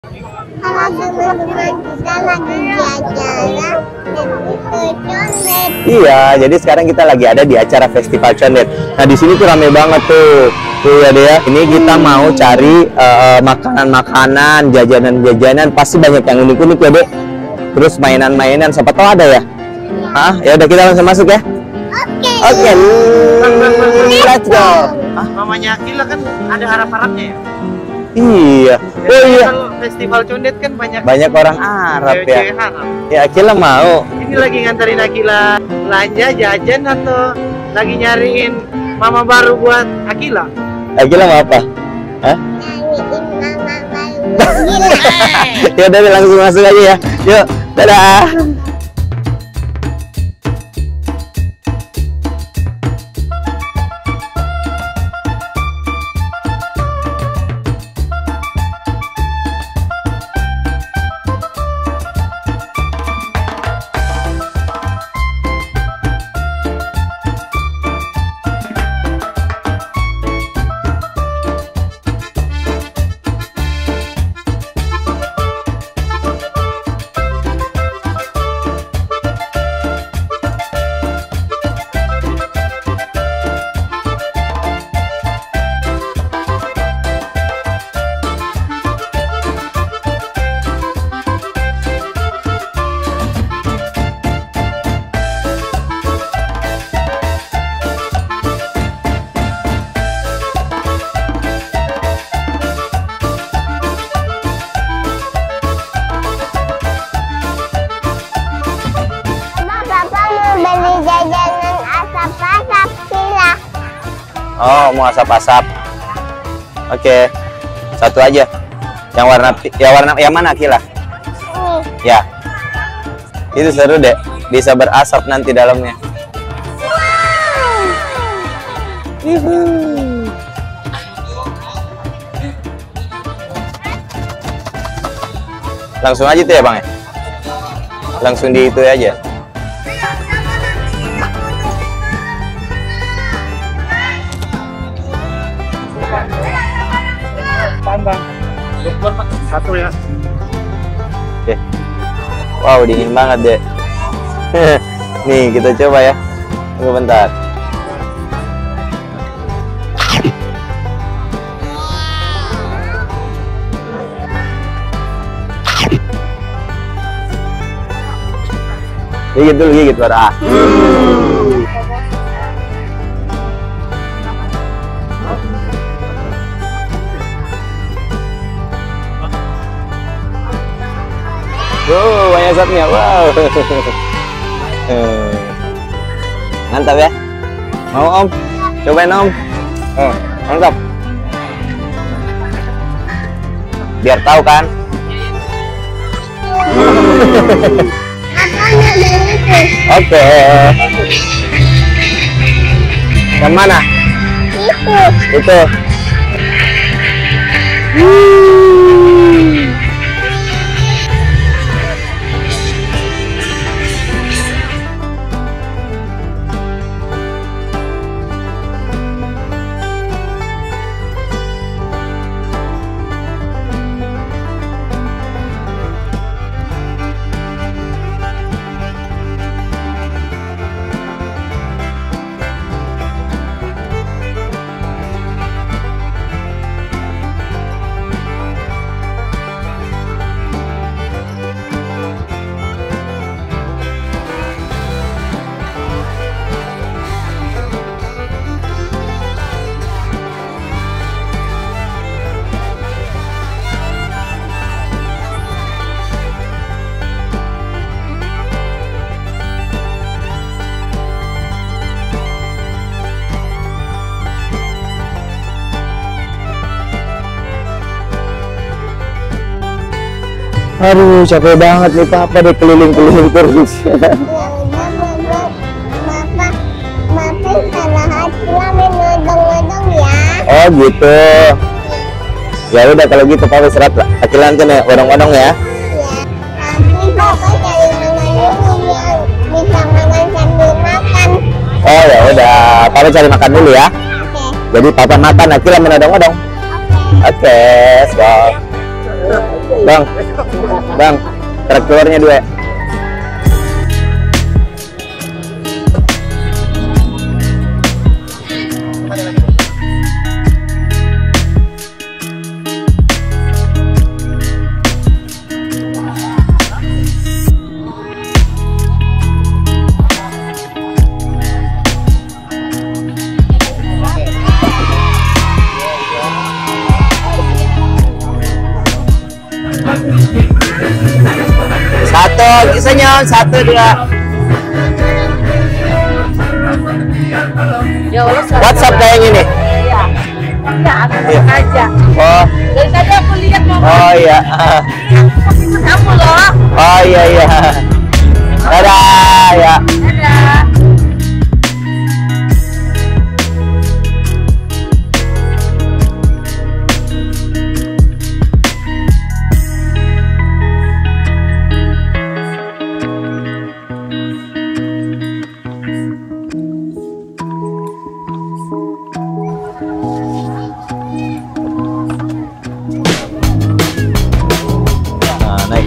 Kalau teman-teman kita lagi jalan ke Condet. Iya, jadi sekarang kita lagi ada di acara Festival Condet. Nah, di sini tuh rame banget tuh. Tuh ya deh ya. Ini kita mau cari makanan-makanan, jajanan-jajanan, pasti banyak yang unik-unik ya, Dek. Terus mainan-mainan, siapa tahu ada ya? Hah? Ya udah kita langsung masuk ya. Oke. Oke. Let's go. Hah? Mamanya Akila kan ada harap-harapnya ya. Iya. Oh Biasanya iya. Kalau festival Condet kan banyak Orang Arab ya. cewek-cewek harap. Ya, Akila mau. Ini lagi nganterin Akila belanja jajan atau lagi nyariin mama baru buat Akila? Akila mau apa? Hah? Nyariin mama baru. Gila. Ya udah langsung masuk aja ya. Yuk, dadah. Bapak mau beli jajanan asap-asap Kila. Oh, mau asap-asap. Oke. Satu aja. Yang mana Akila? Nih. Ya. Itu seru deh. Bisa berasap nanti dalamnya. Langsung aja tuh ya, Bang ya? Langsung di itu aja. Tambah. Satu ya. Oke. Wow, dingin banget deh. Nih, kita coba ya. Tunggu bentar. Gigit dulu, gigit baru. Wow, banyak asapnya. Wow. Mantap ya. Mau Om? Cobain Om. Mantap. Biar tahu kan. Apa mau beli itu? Oke. Yang mana? Itu. Itu. Aduh, capek banget nih Papa deh keliling-keliling terus. Ya udah Bapak salah hati lah menodong-nodong ya. Oh gitu. Ya udah kalau gitu Papa serat lah. Akilan kan ya, odong-odong ya. Ya, tapi Bapak cari makanan dulu yang bisa makan sambil makan. Oh ya udah, Papa cari makan dulu ya. Oke. Jadi Papa makan, Akila menodong-odong. Oke. Oke, stop. Bang, bang, kerak telurnya 2. Satu, senyum, 1, 2. Ya Allah, WhatsApp kayaknya nih. Iya. Enggak, aku Iya. aja. Oh, Dari tadi aku lihat mau oh iya. aku ikut kamu loh. Oh iya iya. Dadah ya. Dadah. Nah, naik.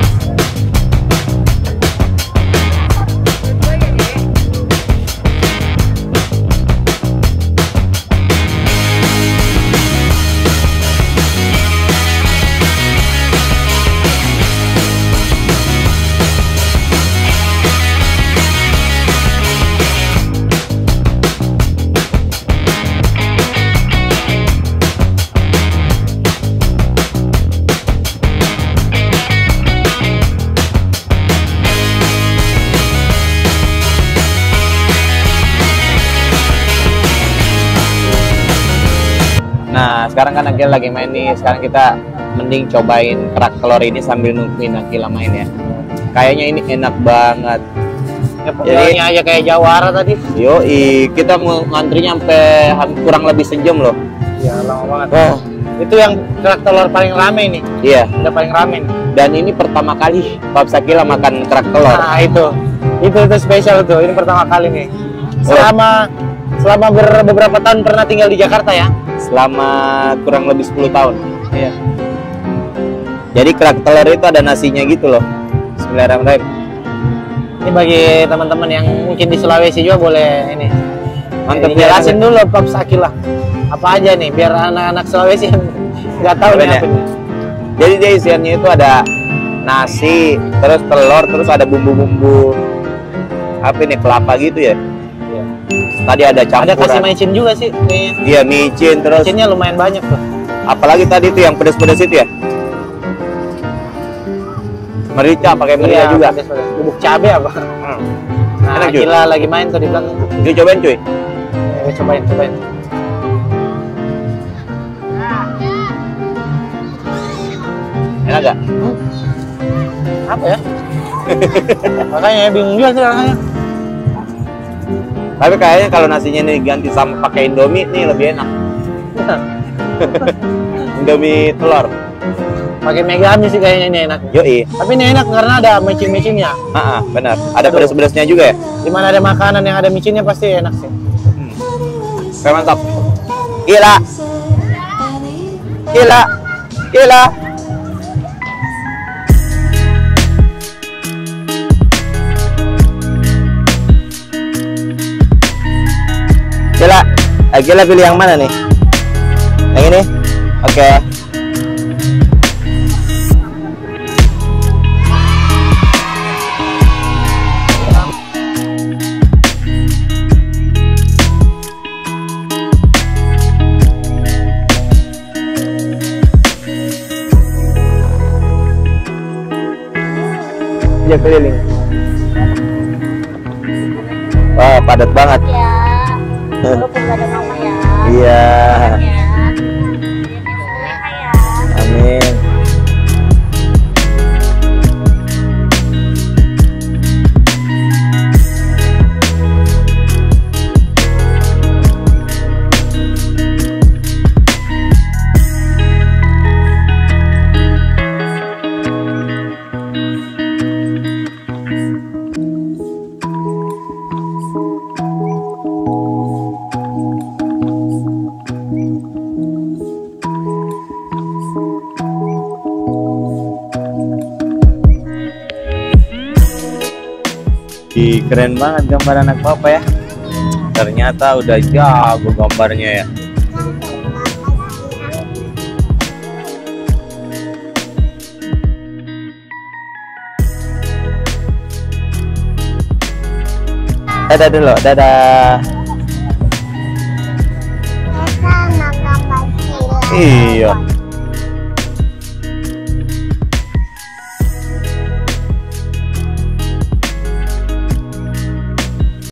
Nah, sekarang kan Akila lagi main nih. Sekarang kita mending cobain kerak telur ini sambil nungguin Akila main ya. Kayaknya ini enak banget. Ya, pokoknya aja kayak jawara tadi. Yoi, kita mau ngantrinya sampai kurang lebih sejam loh. Ya, lama banget. Oh, Itu yang kerak telur paling rame nih. iya. Udah paling rame nih. Dan ini pertama kali Paps Akila makan kerak telur. Nah, itu spesial tuh. Ini pertama kali nih. Selama beberapa tahun pernah tinggal di Jakarta ya. Selama kurang lebih 10 tahun. Iya. Jadi kerak telur itu ada nasinya gitu loh. Bismillahirrahmanirrahim. Ini bagi teman-teman yang mungkin di Sulawesi juga boleh ini. Mantap Ini ya. jelasin dulu Paps Akila. Apa aja nih biar anak-anak Sulawesi yang nggak tahu nih Keren ya? apa ini. Jadi dia isiannya itu ada nasi, terus telur, terus ada bumbu-bumbu apa ini, kelapa gitu ya. Iya. Tadi ada Ada kasih campuran. micin juga sih kayaknya. Iya, micin, terus Micinnya lumayan banyak tuh. apalagi tadi itu yang pedas-pedas itu ya. Merica, pakai merica Iya, juga. pedas-pedas. Bubuk cabe apa? Nah, Enak, Cuy. Akila lagi main tuh di belakang. Yuk cobain cuy. Ayo, cobain. Enak gak? Apa ya? Makanya bingung juga sih rasanya. Tapi kayaknya kalau nasinya nih ganti sama pakai Indomie nih lebih enak. Indomie telur. Pakai Megami sih kayaknya ini enak. Yoi. Tapi ini enak karena ada micin-micinnya. Benar. Ada Aduh. pedas-pedasnya juga ya. Dimana ada makanan yang ada micinnya pasti enak sih. Oke, mantap. Gila. Gila. Gila. Gila. Gila pilih yang mana nih? Yang ini? Oke. Dia keliling. Wah, padat banget. Ya. Walaupun gak ada mama ya. Iya. Ya. Amin. Ih, keren banget gambar anak papa ya. Ternyata udah jago gambarnya ya. Dadah dulu, dadah. Kita nonton Godzilla. Iya.